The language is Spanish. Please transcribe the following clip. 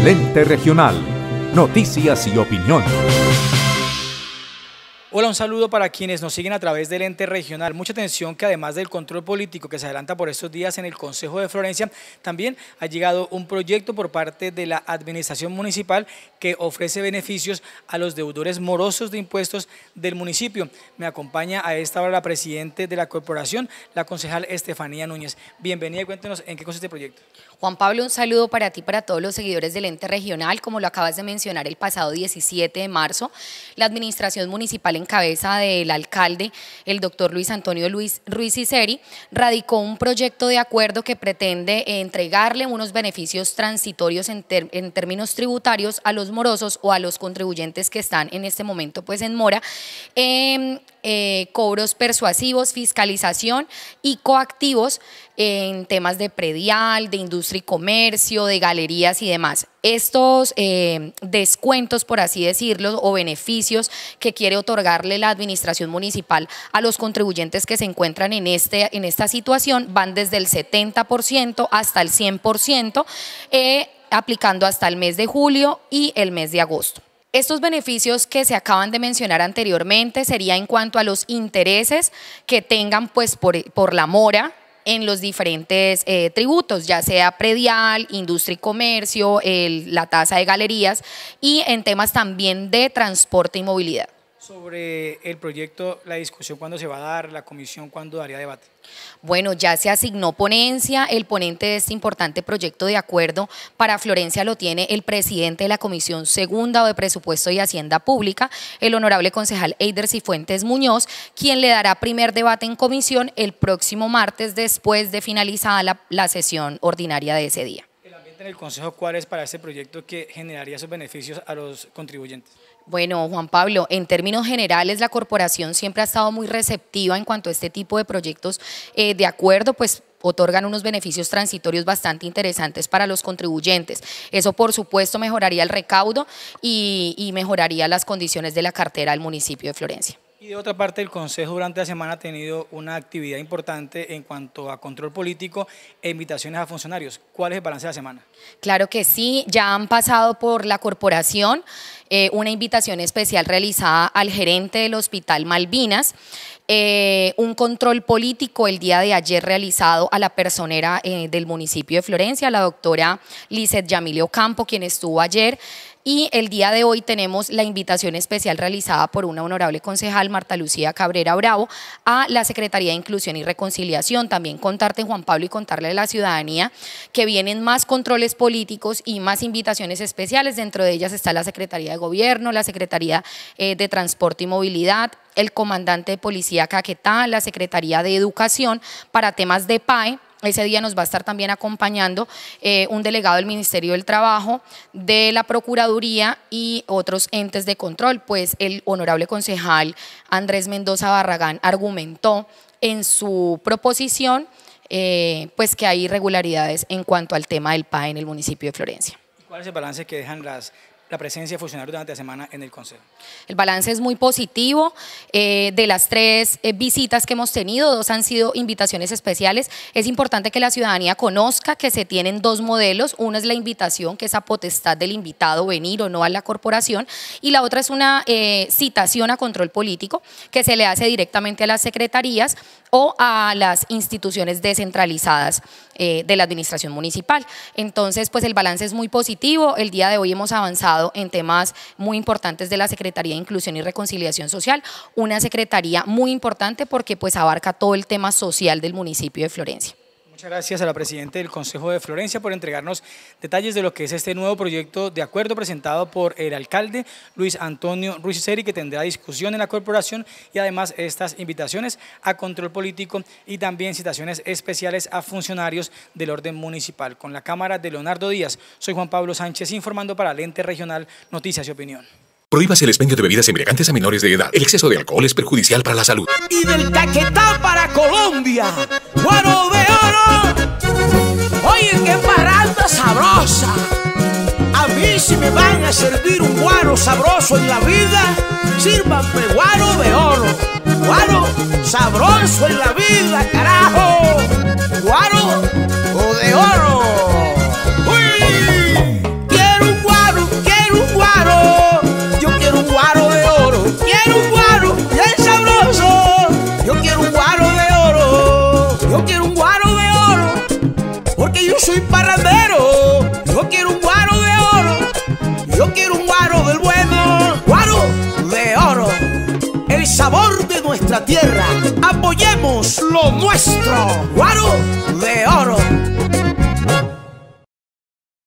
Lente Regional. Noticias y opinión. Hola, un saludo para quienes nos siguen a través del Ente Regional. Mucha atención que además del control político que se adelanta por estos días en el Consejo de Florencia, también ha llegado un proyecto por parte de la Administración Municipal que ofrece beneficios a los deudores morosos de impuestos del municipio. Me acompaña a esta hora la presidenta de la corporación, la concejal Estefanía Núñez. Bienvenida y cuéntenos en qué consiste este proyecto. Juan Pablo, un saludo para ti y para todos los seguidores del Ente Regional. Como lo acabas de mencionar, el pasado 17 de marzo, la Administración Municipal en cabeza del alcalde, el doctor Luis Antonio Ruiz Iseri, radicó un proyecto de acuerdo que pretende entregarle unos beneficios transitorios en términos tributarios a los morosos o a los contribuyentes que están en este momento pues en mora, cobros persuasivos, fiscalización y coactivos en temas de predial, de industria y comercio, de galerías y demás. Estos descuentos, por así decirlo, o beneficios que quiere otorgarle la administración municipal a los contribuyentes que se encuentran en esta situación van desde el 70% hasta el 100%, aplicando hasta el mes de julio y el mes de agosto. Estos beneficios que se acaban de mencionar anteriormente sería en cuanto a los intereses que tengan pues por la mora en los diferentes tributos, ya sea predial, industria y comercio, la tasa de galerías y en temas también de transporte y movilidad. Sobre el proyecto, la discusión, ¿cuándo se va a dar? ¿La comisión cuándo daría debate? Bueno, ya se asignó ponencia, el ponente de este importante proyecto de acuerdo para Florencia lo tiene el presidente de la Comisión Segunda de Presupuesto y Hacienda Pública, el honorable concejal Eider Cifuentes Muñoz, quien le dará primer debate en comisión el próximo martes después de finalizada la sesión ordinaria de ese día. ¿El ambiente en el Consejo cuál es para este proyecto que generaría esos beneficios a los contribuyentes? Bueno, Juan Pablo, en términos generales la corporación siempre ha estado muy receptiva en cuanto a este tipo de proyectos de acuerdo, pues otorgan unos beneficios transitorios bastante interesantes para los contribuyentes. Eso, por supuesto, mejoraría el recaudo y mejoraría las condiciones de la cartera del municipio de Florencia. Y de otra parte, el Consejo durante la semana ha tenido una actividad importante en cuanto a control político e invitaciones a funcionarios. ¿Cuál es el balance de la semana? Claro que sí, ya han pasado por la corporación una invitación especial realizada al gerente del Hospital Malvinas, un control político el día de ayer realizado a la personera del municipio de Florencia, la doctora Lizeth Yamile Ocampo, quien estuvo ayer. Y el día de hoy tenemos la invitación especial realizada por una honorable concejal, Marta Lucía Cabrera Bravo, a la Secretaría de Inclusión y Reconciliación. También contarte, Juan Pablo, y contarle a la ciudadanía que vienen más controles políticos y más invitaciones especiales. Dentro de ellas está la Secretaría de Gobierno, la Secretaría de Transporte y Movilidad, el comandante de Policía Caquetá, la Secretaría de Educación para temas de PAE. Ese día nos va a estar también acompañando un delegado del Ministerio del Trabajo, de la Procuraduría y otros entes de control, pues el honorable concejal Andrés Mendoza Barragán argumentó en su proposición pues que hay irregularidades en cuanto al tema del PAE en el municipio de Florencia. ¿Cuál es el balance que dejan la presencia de funcionarios durante la semana en el Consejo? El balance es muy positivo. De las 3 visitas que hemos tenido, 2 han sido invitaciones especiales. Es importante que la ciudadanía conozca que se tienen 2 modelos. Uno es la invitación, que es a potestad del invitado venir o no a la corporación, y la otra es una citación a control político que se le hace directamente a las secretarías o a las instituciones descentralizadas de la administración municipal. Entonces, pues el balance es muy positivo. El día de hoy hemos avanzado en temas muy importantes de la Secretaría de Inclusión y Reconciliación Social, una secretaría muy importante porque pues abarca todo el tema social del municipio de Florencia. Muchas gracias a la presidenta del Consejo de Florencia por entregarnos detalles de lo que es este nuevo proyecto de acuerdo presentado por el alcalde Luis Antonio Ruiz Iseri, que tendrá discusión en la corporación, y además estas invitaciones a control político y también citaciones especiales a funcionarios del orden municipal. Con la cámara de Leonardo Díaz, soy Juan Pablo Sánchez informando para el Ente Regional Noticias y Opinión. Prohíbase el expendio de bebidas embriagantes a menores de edad. El exceso de alcohol es perjudicial para la salud. Y del Caquetá para Colombia, guaro de oro. Oye, qué parranda sabrosa. A mí si me van a servir un guaro sabroso en la vida, sírvanme guaro de oro. Guaro sabroso en la vida, carajo. Guaro o de oro. Uy, quiero un guarero. Yo quiero un guaro de oro. Yo quiero un guaro del bueno. Guaro de oro. El sabor de nuestra tierra. Apoyemos lo nuestro. Guaro de oro.